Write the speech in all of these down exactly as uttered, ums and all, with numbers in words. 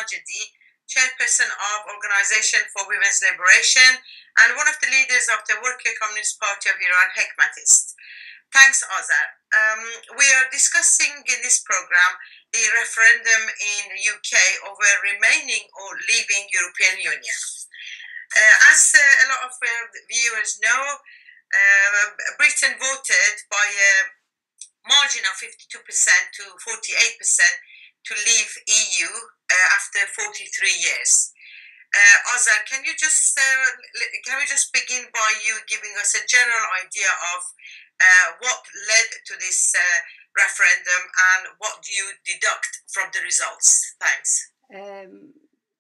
Majidi, chairperson of Organization for Women's Liberation and one of the leaders of the Worker Communist Party of Iran, Hekmatist. Thanks, Azar. Um, we are discussing in this program the referendum in the U K over remaining or leaving European Union. Uh, as uh, a lot of uh, viewers know, uh, Britain voted by a margin of fifty-two percent to forty-eight percent to leave E U uh, after forty-three years. Uh, Azar, can you just uh, can we just begin by you giving us a general idea of uh, what led to this uh, referendum and what do you deduct from the results? Thanks. Um,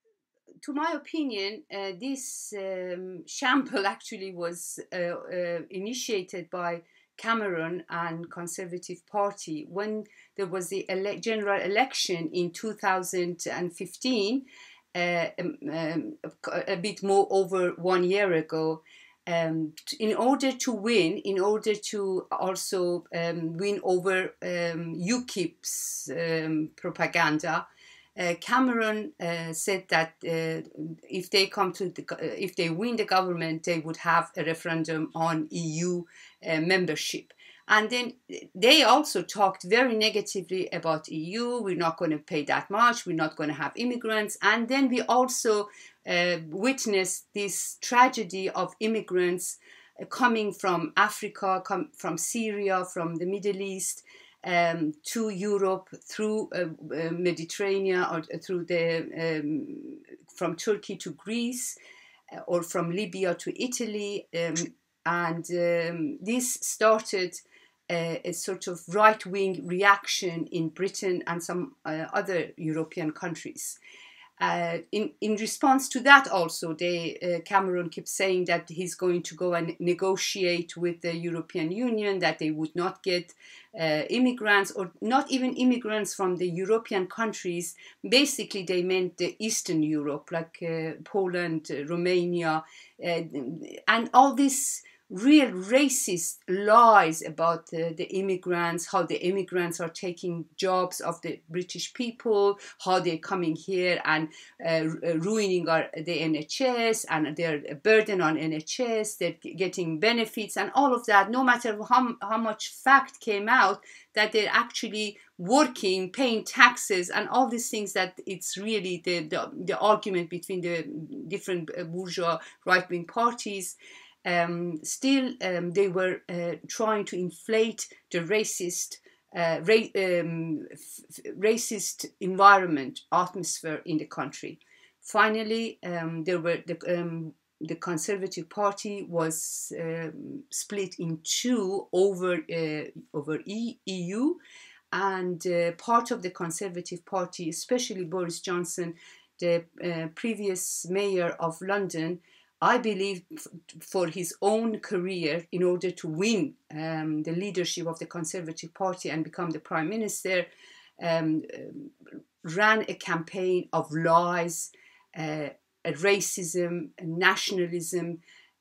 to my opinion, uh, this um, shamble actually was uh, uh, initiated by Cameron and Conservative Party when there was the ele- general election in two thousand fifteen. Uh, um, um, a bit more over one year ago, um, in order to win, in order to also um, win over um, UKIP's um, propaganda, uh, Cameron uh, said that uh, if they come to the, uh, if they win the government, they would have a referendum on E U uh, membership. And then they also talked very negatively about E U. We're not going to pay that much. We're not going to have immigrants. And then we also uh, witnessed this tragedy of immigrants uh, coming from Africa, come from Syria, from the Middle East, um, to Europe through uh, uh, Mediterranean or through the um, from Turkey to Greece uh, or from Libya to Italy. Um, and um, this started A, a sort of right-wing reaction in Britain and some uh, other European countries. Uh, in, in response to that also, they, uh, Cameron keeps saying that he's going to go and negotiate with the European Union, that they would not get uh, immigrants or not even immigrants from the European countries. Basically, they meant the Eastern Europe, like uh, Poland, uh, Romania, uh, and all this real racist lies about uh, the immigrants, how the immigrants are taking jobs of the British people, how they're coming here and uh, ruining our, the N H S and they're a burden on N H S, they're getting benefits and all of that, no matter how, how much fact came out that they're actually working, paying taxes and all these things, that it's really the, the, the argument between the different bourgeois right-wing parties. Um, still, um, they were uh, trying to inflate the racist, uh, ra- um, f- racist environment, atmosphere in the country. Finally, um, there were the, um, the Conservative Party was um, split in two over uh, over E U, and uh, part of the Conservative Party, especially Boris Johnson, the uh, previous mayor of London, I believe for his own career, in order to win um, the leadership of the Conservative Party and become the Prime Minister, um, ran a campaign of lies, uh, racism, nationalism,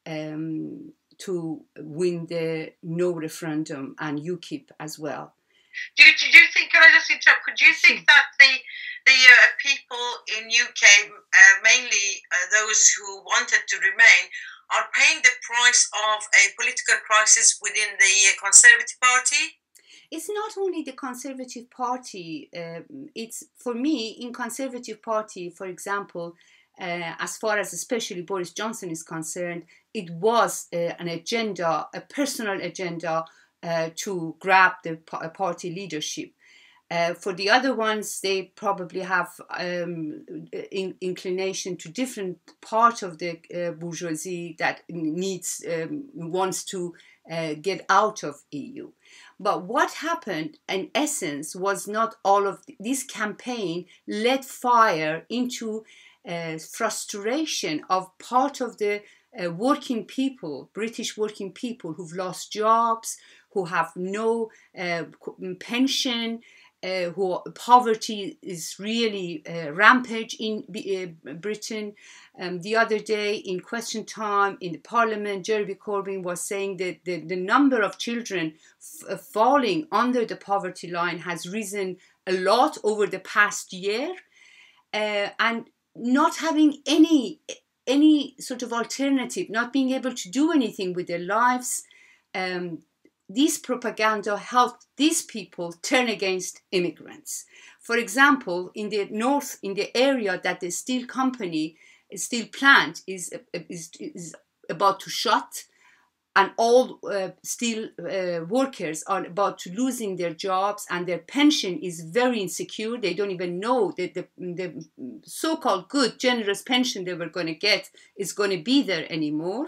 um, to win the no referendum and UKIP as well. Do you, do you think, can I just interrupt, could you think that the the uh, people in U K, uh, mainly uh, those who wanted to remain, are paying the price of a political crisis within the Conservative Party? It's not only the Conservative Party. Uh, it's, for me, in Conservative Party, for example, uh, as far as especially Boris Johnson is concerned, it was uh, an agenda, a personal agenda uh, to grab the party leadership. Uh, for the other ones, they probably have um, in, inclination to different part of the uh, bourgeoisie that needs um, wants to uh, get out of E U. But what happened, in essence, was not all of th- this campaign lit fire into uh, frustration of part of the uh, working people, British working people who've lost jobs, who have no uh, pension. Uh, who poverty is really uh, rampage in uh, Britain. Um, the other day in Question Time in the Parliament, Jeremy Corbyn was saying that the, the number of children f- falling under the poverty line has risen a lot over the past year. uh, and not having any any sort of alternative, not being able to do anything with their lives. Um, this propaganda helped these people turn against immigrants. For example, in the north, in the area that the steel company, steel plant is, is, is about to shut, and all uh, steel uh, workers are about to losing their jobs, and their pension is very insecure. They don't even know that the, the so-called good, generous pension they were going to get is going to be there anymore.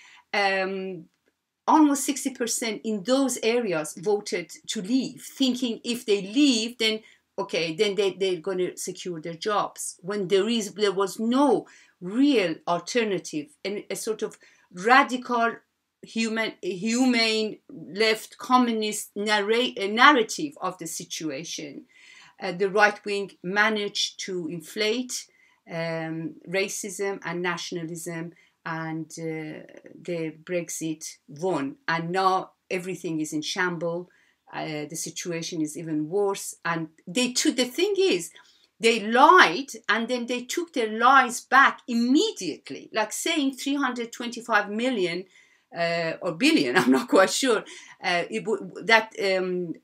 Um, almost sixty percent in those areas voted to leave, thinking if they leave, then okay, then they, they're going to secure their jobs. When there is, there was no real alternative, and a sort of radical human, humane, left communist narrate, uh, narrative of the situation. Uh, the right wing managed to inflate um, racism and nationalism, and uh, the Brexit won. And now everything is in shambles. Uh, the situation is even worse. And they took, the thing is, they lied, and then they took their lies back immediately, like saying three hundred twenty-five million Uh, or billion, I'm not quite sure, uh, it w- that um,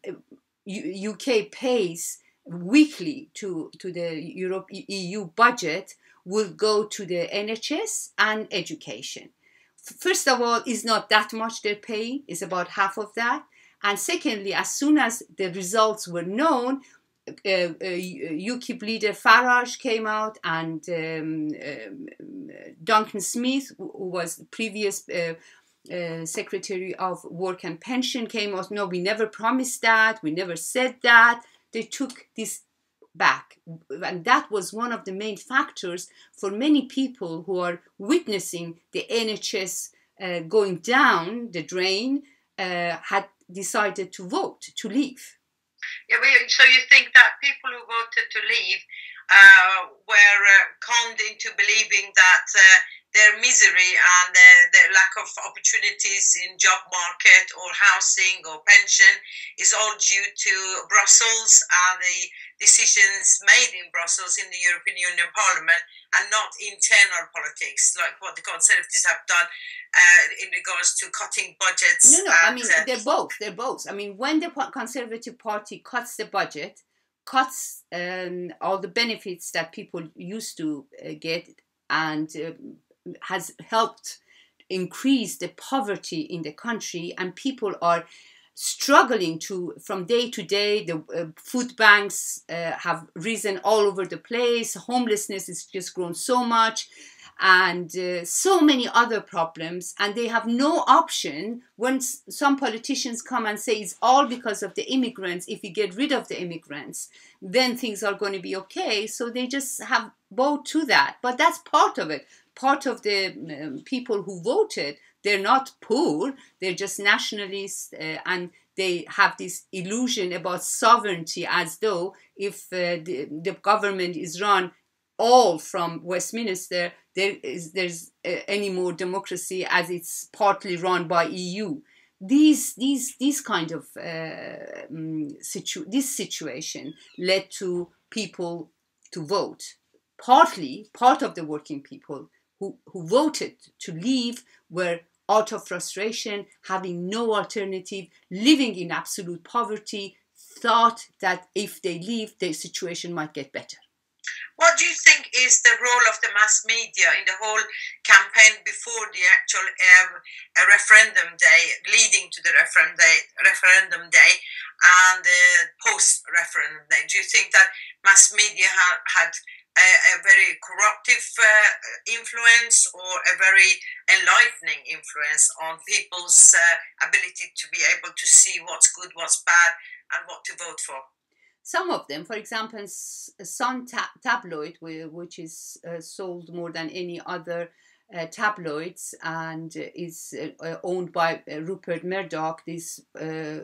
U- UK pays weekly to, to the Europe E U budget will go to the N H S and education. First of all, it's not that much they're paying, it's about half of that. And secondly, as soon as the results were known, uh, uh, UKIP leader Farage came out, and um, um, Duncan Smith, who was the previous uh, Uh, Secretary of Work and Pension, came out, no, we never promised that, we never said that. They took this back. And that was one of the main factors for many people who are witnessing the N H S uh, going down the drain, uh, had decided to vote, to leave. Yeah, so you think that people who voted to leave uh, were uh, conned into believing that uh, their misery and uh, their lack of opportunities in job market or housing or pension is all due to Brussels and the decisions made in Brussels in the European Union Parliament, and not internal politics like what the Conservatives have done uh, in regards to cutting budgets. No, no, and, I mean, uh, they're both, they're both. I mean, when the Conservative Party cuts the budget, cuts um, all the benefits that people used to uh, get, and uh, has helped increase the poverty in the country, and people are struggling to, from day to day, the uh, food banks uh, have risen all over the place, homelessness has just grown so much, and uh, so many other problems, and they have no option when s- some politicians come and say it's all because of the immigrants. If we get rid of the immigrants, then things are going to be okay. So they just have bowed to that. But that's part of it. Part of the um, people who voted, they're not poor, they're just nationalists, uh, and they have this illusion about sovereignty, as though if uh, the, the government is run all from Westminster, there is there's uh, any more democracy, as it's partly run by E U. These these these kind of uh, um, situ- this situation led to people to vote. Partly, part of the working people who, who voted to leave were out of frustration, having no alternative, living in absolute poverty, thought that if they leave, their situation might get better. What do you think is the role of the mass media in the whole campaign before the actual um, referendum day, leading to the referendum day, referendum day and uh, post-referendum day? Do you think that mass media ha- had a, a very corruptive uh, influence or a very enlightening influence on people's uh, ability to be able to see what's good, what's bad, and what to vote for? Some of them, for example, Sun ta- tabloid, which is uh, sold more than any other uh, tabloids, and is uh, owned by uh, Rupert Murdoch, this uh,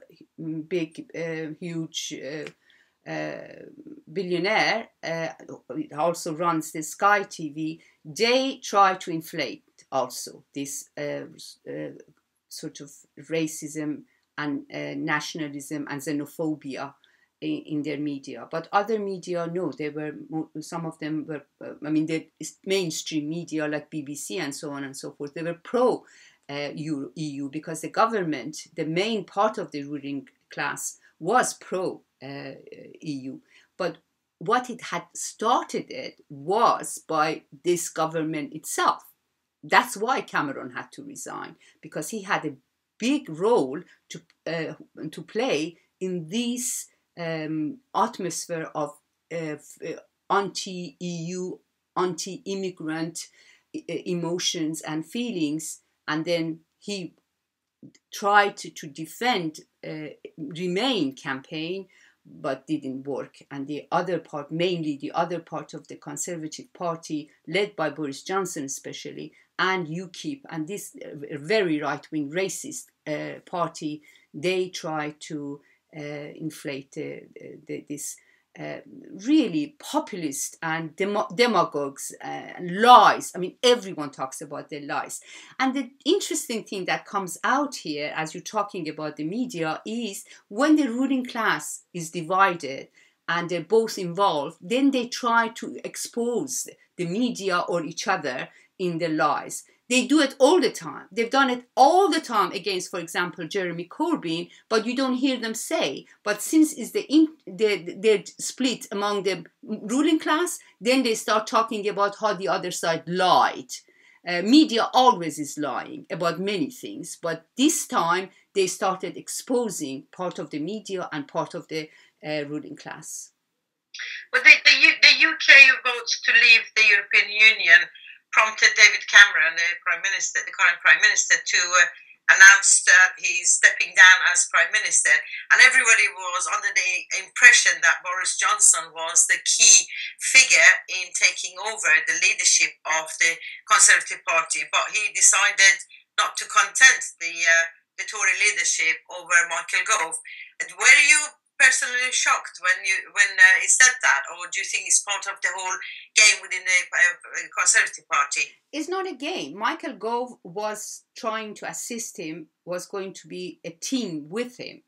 big, uh, huge uh, uh, billionaire. Uh, it also runs the Sky T V. They try to inflate also this uh, uh, sort of racism and uh, nationalism and xenophobia in, in their media. But other media, no, they were, some of them were, uh, I mean, the mainstream media like B B C and so on and so forth, they were pro uh, E U because the government, the main part of the ruling class was pro uh, E U. But what it had started it was by this government itself. That's why Cameron had to resign, because he had a big role to uh, to play in this um, atmosphere of uh, anti-E U, anti-immigrant emotions and feelings, and then he tried to, to defend uh, Remain campaign, but didn't work. And the other part, mainly the other part of the Conservative Party, led by Boris Johnson especially, and UKIP, and this very right-wing racist uh, party, they try to uh, inflate uh, the, this uh, really populist and dem demagogues and uh, lies. I mean, everyone talks about their lies. And the interesting thing that comes out here, as you're talking about the media, is when the ruling class is divided and they're both involved, then they try to expose the media or each other in their lies. They do it all the time. They've done it all the time against, for example, Jeremy Corbyn, but you don't hear them say. But since it's the in, they're, they're split among the ruling class, then they start talking about how the other side lied. Uh, media always is lying about many things, but this time they started exposing part of the media and part of the uh, ruling class. Well, the, the, U, the U K votes to leave the European Union prompted David Cameron, the Prime Minister, the current Prime Minister, to uh, announce that he's stepping down as Prime Minister. And everybody was under the impression that Boris Johnson was the key figure in taking over the leadership of the Conservative Party. But he decided not to content the, uh, the Tory leadership over Michael Gove. Were you personally shocked when you when uh, he said that, or do you think it's part of the whole game within the uh, Conservative Party? It's not a game. Michael Gove was trying to assist him, was going to be a team with him.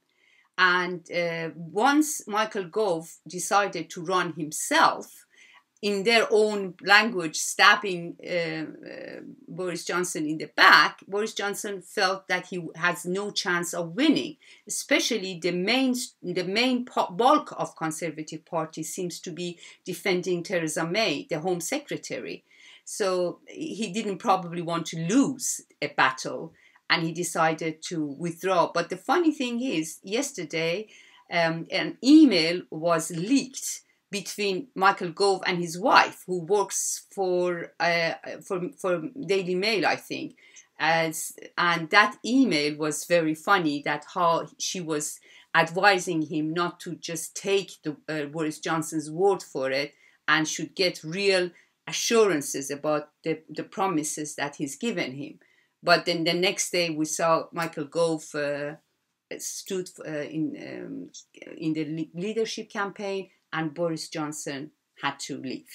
And uh, once Michael Gove decided to run himself, in their own language, stabbing uh, uh, Boris Johnson in the back, Boris Johnson felt that he has no chance of winning. Especially the main, the main bulk of Conservative Party seems to be defending Theresa May, the Home Secretary. So he didn't probably want to lose a battle, and he decided to withdraw. But the funny thing is, yesterday, um, an email was leaked between Michael Gove and his wife, who works for uh, for for Daily Mail, I think. As and that email was very funny. That how she was advising him not to just take the uh, Boris Johnson's word for it, and should get real assurances about the the promises that he's given him. But then the next day we saw Michael Gove uh, stood uh, in um, in the leadership campaign, and Boris Johnson had to leave.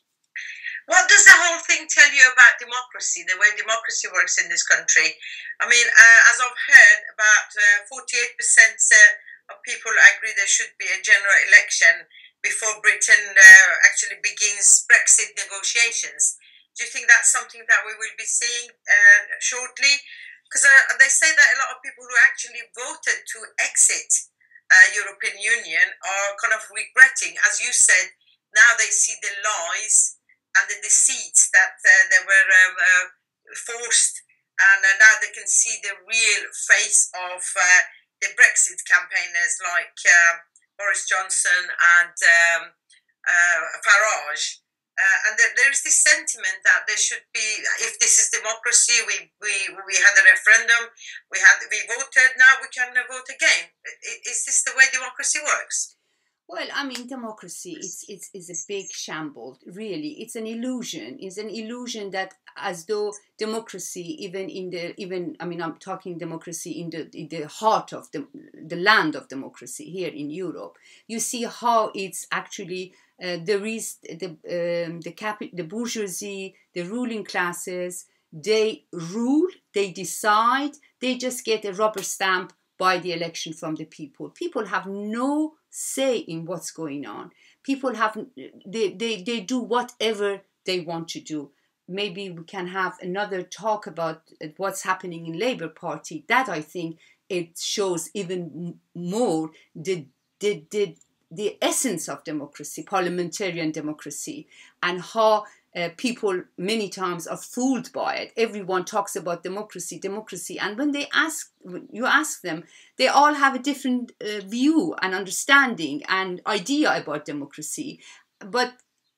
What does the whole thing tell you about democracy, the way democracy works in this country? I mean, uh, as I've heard, about uh, forty-eight percent uh, of people agree there should be a general election before Britain uh, actually begins Brexit negotiations. Do you think that's something that we will be seeing uh, shortly? Because uh, they say that a lot of people who actually voted to exit Uh, European Union are kind of regretting, as you said, now they see the lies and the deceits that uh, they were um, uh, forced, and uh, now they can see the real face of uh, the Brexit campaigners like uh, Boris Johnson and um, uh, Farage. Uh, and th there is this sentiment that there should be, if this is democracy, we, we, we had a referendum, we had we voted, now we can vote again. Is this the way democracy works? Well, I mean, democracy is it's, it's a big shambles, really. It's an illusion. It's an illusion that as though democracy, even in the, even, I mean, I'm talking democracy in the, in the heart of the, the land of democracy here in Europe. You see how it's actually, uh, there is the, um, the, capi- the bourgeoisie, the ruling classes, they rule, they decide, they just get a rubber stamp by the election from the people. People have no say in what's going on. People have, they, they, they do whatever they want to do. Maybe we can have another talk about what's happening in Labour Party. That, I think, it shows even more the, the, the, the essence of democracy, parliamentarian democracy, and how uh, people many times are fooled by it. Everyone talks about democracy, democracy, and when they ask, when you ask them, they all have a different uh, view and understanding and idea about democracy. But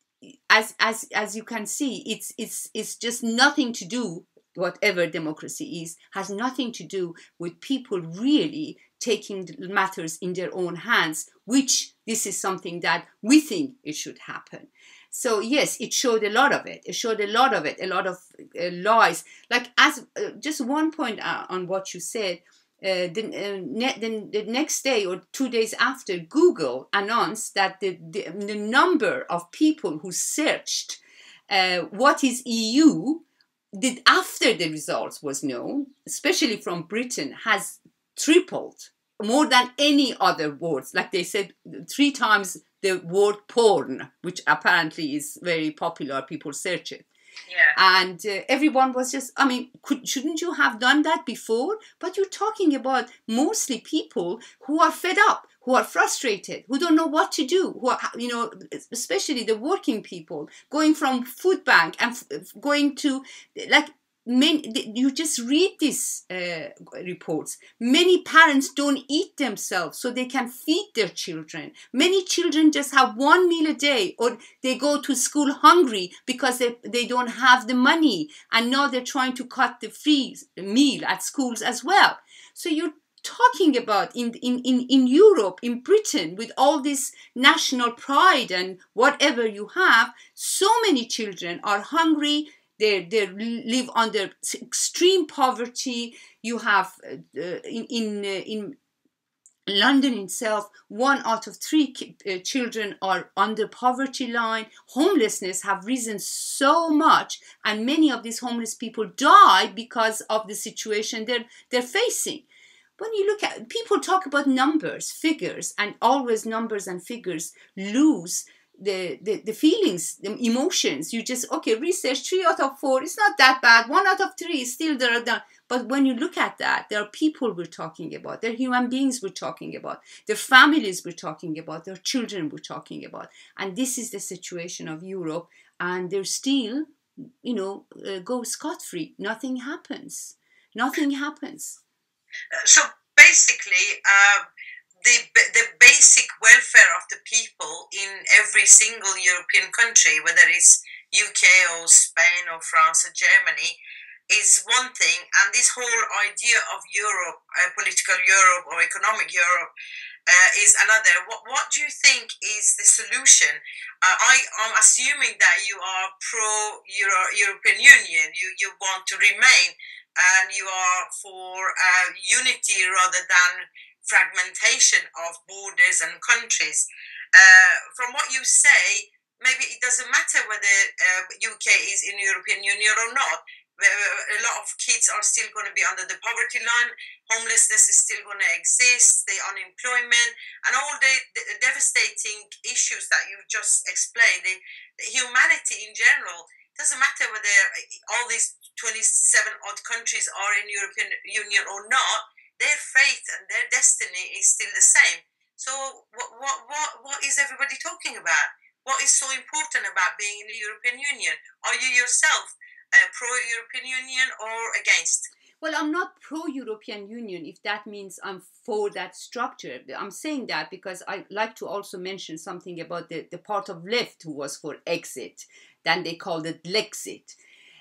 as as as you can see, it's it's it's just nothing to do. Whatever democracy is, has nothing to do with people really taking matters in their own hands, which this is something that we think it should happen. So yes, it showed a lot of it. It showed a lot of it, a lot of uh, lies. Like as uh, just one point uh, on what you said, uh, the, uh, ne the, the next day or two days after, Google announced that the, the, the number of people who searched uh, what is E U did after the results was known, especially from Britain, has tripled, more than any other words. Like they said, three times the word porn, which apparently is very popular. People search it. Yeah. And uh, everyone was just, I mean, could, shouldn't you have done that before? But you're talking about mostly people who are fed up, who are frustrated, who don't know what to do, who are, you know, especially the working people, going from food bank and f going to, like, many, you just read these uh, reports. Many parents don't eat themselves so they can feed their children. Many children just have one meal a day, or they go to school hungry because they, they don't have the money. And now they're trying to cut the free meal at schools as well. So you're talking about in, in, in, in Europe, in Britain, with all this national pride and whatever you have, so many children are hungry. They, they live under extreme poverty. You have uh, in in, uh, in London itself, one out of three uh, children are under poverty line. Homelessness have risen so much, and many of these homeless people die because of the situation they're they're facing. When you look at, people talk about numbers, figures, and always numbers and figures lose The, the, the feelings, the emotions. You just, okay, research, three out of four, it's not that bad. One out of three is still there. But when you look at that, there are people we're talking about. There are human beings we're talking about. Their families we're talking about. Their children we're talking about. And this is the situation of Europe. And they're still, you know, uh, go scot-free. Nothing happens. Nothing happens. So basically, uh, The, the basic welfare of the people in every single European country, whether it's U K or Spain or France or Germany, is one thing. And this whole idea of Europe, uh, political Europe or economic Europe, uh, is another. What, what do you think is the solution? Uh, I, I'm assuming that you are pro-European Union. You, you want to remain, and you are for uh, unity rather than fragmentation of borders and countries. Uh, from what you say, maybe it doesn't matter whether uh, U K is in the European Union or not. A lot of kids are still going to be under the poverty line. Homelessness is still going to exist, the unemployment, and all the, the devastating issues that you just explained. The, the humanity in general, doesn't matter whether all these twenty-seven odd countries are in the European Union or not. Their fate and their destiny is still the same. So what, what, what, what is everybody talking about? What is so important about being in the European Union? Are you yourself uh, pro-European Union or against? Well, I'm not pro-European Union, if that means I'm for that structure. I'm saying that because I like to also mention something about the, the part of left who was for exit. Then they called it Lexit.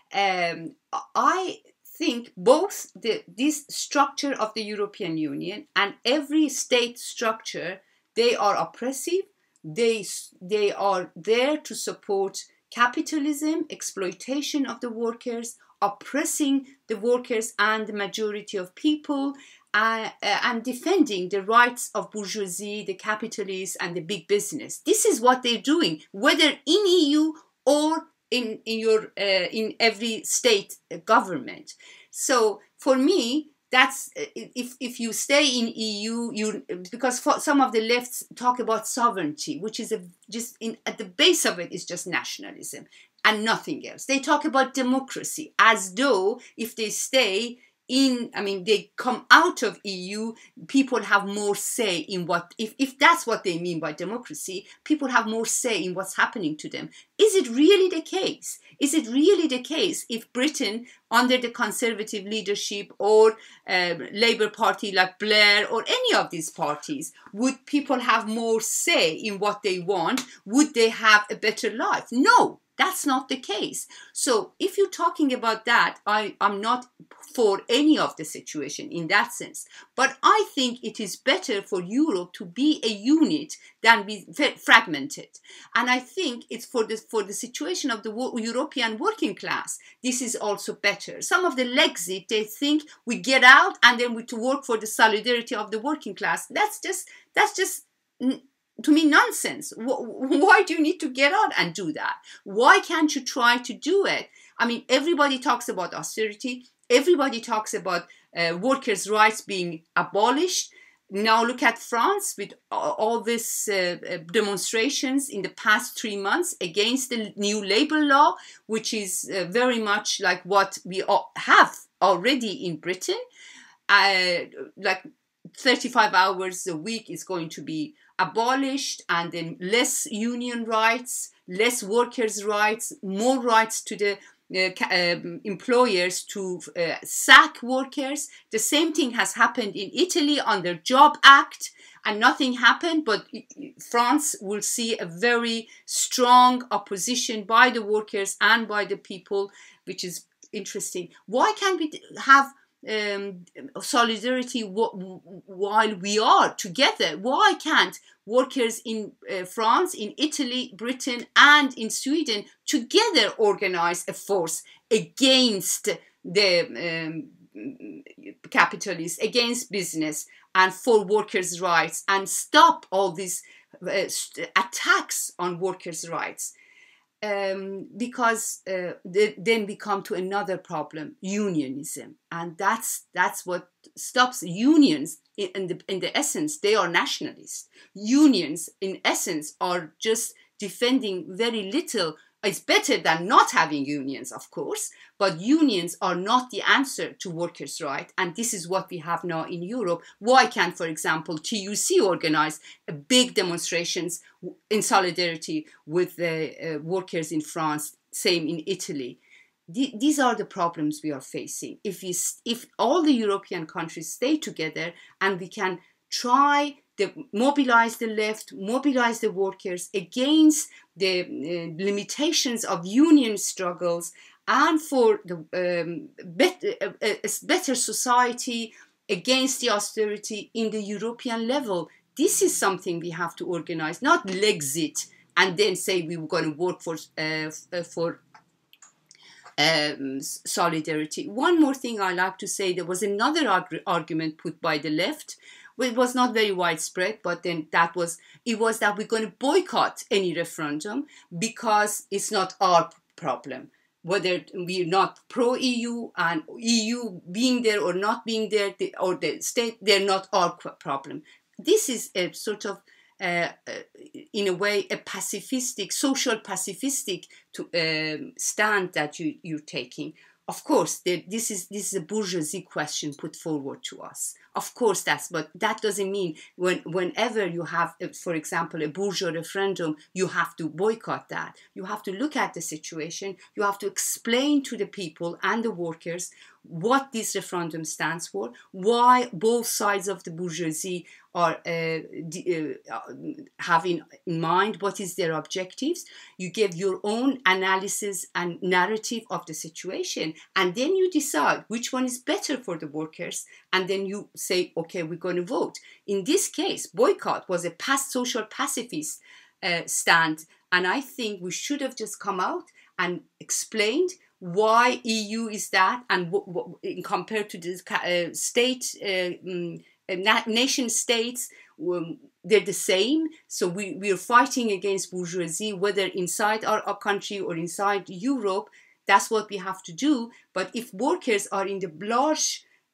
Um, I... think both the, this structure of the European Union and every state structure, they are oppressive. They, they are there to support capitalism, exploitation of the workers, oppressing the workers and the majority of people, uh, uh, and defending the rights of bourgeoisie, the capitalists, and the big business. This is what they're doing, whether in E U or in in your uh, in every state government. So for me, that's if if you stay in E U, you because for some of the lefts talk about sovereignty, which is a just in at the base of it is just nationalism and nothing else. They talk about democracy as though if they stay in, I mean, they come out of E U, people have more say in what, if, if that's what they mean by democracy, people have more say in what's happening to them. Is it really the case? Is it really the case if Britain, under the Conservative leadership or uh, Labour Party like Blair or any of these parties, would people have more say in what they want? Would they have a better life? No. That's not the case. So if you're talking about that, I, I'm not for any of the situation in that sense. But I think it is better for Europe to be a unit than be fragmented. And I think it's for the, for the situation of the European working class, this is also better. Some of the Lexit, they think we get out and then we to work for the solidarity of the working class. That's just, that's just... to me, nonsense. Why do you need to get out and do that? Why can't you try to do it? I mean, everybody talks about austerity. Everybody talks about uh, workers' rights being abolished. Now look at France with all these uh, demonstrations in the past three months against the new labor law, which is uh, very much like what we have already in Britain. Uh, like thirty-five hours a week is going to be abolished, and then less union rights, less workers' rights, more rights to the uh, um, employers to uh, sack workers. The same thing has happened in Italy under Job Act, and nothing happened, but France will see a very strong opposition by the workers and by the people, which is interesting. Why can't we have Um, solidarity while we are together? Why can't workers in uh, France, in Italy, Britain, and in Sweden together organize a force against the um, capitalists, against business, and for workers' rights, and stop all these uh, attacks on workers' rights? Um, because uh, they then we come to another problem, unionism, and that's that's what stops unions. In the in the essence, they are nationalists. Unions, in essence, are just defending very little. It's better than not having unions, of course, but unions are not the answer to workers' rights, and this is what we have now in Europe. Why can't, for example, T U C organize big demonstrations in solidarity with the uh, workers in France, same in Italy? The, these are the problems we are facing. If, we, if all the European countries stay together and we can try to mobilize the left, mobilize the workers against the uh, limitations of union struggles, and for the um, better, a, a better society against the austerity in the European level. This is something we have to organize, not Lexit and then say we were going to work for uh, for um, solidarity. One more thing I like to say, there was another arg- argument put by the left. It was not very widespread, but then that was, it was that we're going to boycott any referendum because it's not our problem. Whether we're not pro-E U and E U being there or not being there, or the state, they're not our problem. This is a sort of, uh, in a way, a pacifistic, social pacifistic to, um, stand that you, you're taking. Of course, this is this is a bourgeoisie question put forward to us. Of course, that's, but that doesn't mean when whenever you have, for example, a bourgeois referendum, you have to boycott that. You have to look at the situation. You have to explain to the people and the workers what this referendum stands for, why both sides of the bourgeoisie are uh, uh, have in, in mind what is their objectives. You give your own analysis and narrative of the situation, and then you decide which one is better for the workers, and then you say, okay, we're going to vote. In this case, boycott was a past social pacifist uh, stand, and I think we should have just come out and explained why E U is that, and w- w- compared to the uh, state, uh, um, na- nation states, um, they're the same. So we, we are fighting against bourgeoisie, whether inside our, our country or inside Europe. That's what we have to do. But if workers are in the large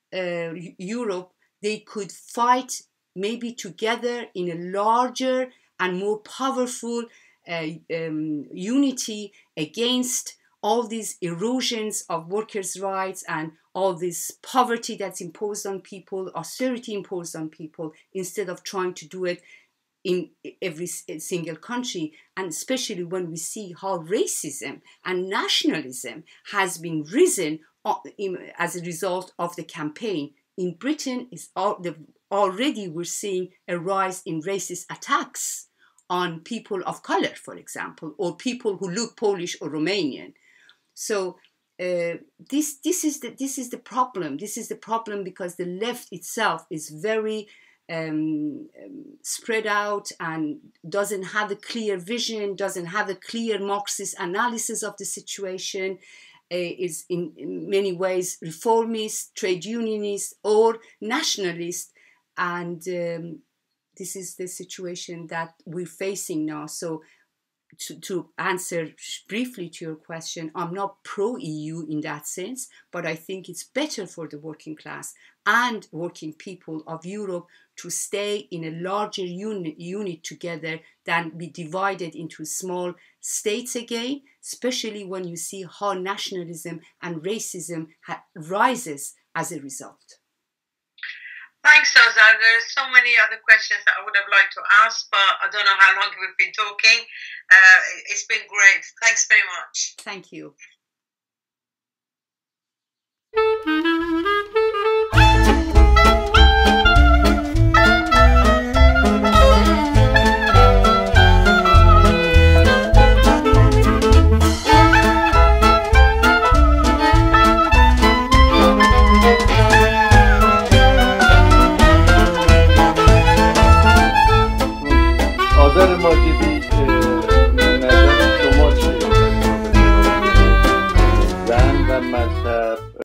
uh, Europe, they could fight maybe together in a larger and more powerful uh, um, unity against all these erosions of workers' rights and all this poverty that's imposed on people, austerity imposed on people, instead of trying to do it in every single country. And especially when we see how racism and nationalism has been risen as a result of the campaign. In Britain, is already we're seeing a rise in racist attacks on people of color, for example, or people who look Polish or Romanian. So uh, this this is the this is the problem. This is the problem because the left itself is very um, spread out and doesn't have a clear vision, doesn't have a clear Marxist analysis of the situation. Uh, is in, in many ways reformist, trade unionist, or nationalist, and um, this is the situation that we're facing now. So to, to answer briefly to your question, I'm not pro-E U in that sense, but I think it's better for the working class and working people of Europe to stay in a larger unit, unit together than be divided into small states again, especially when you see how nationalism and racism ha- rises as a result. Thanks, Azar. There's so many other questions that I would have liked to ask, but I don't know how long we've been talking. Uh, it's been great. Thanks very much. Thank you. آذر ماجدی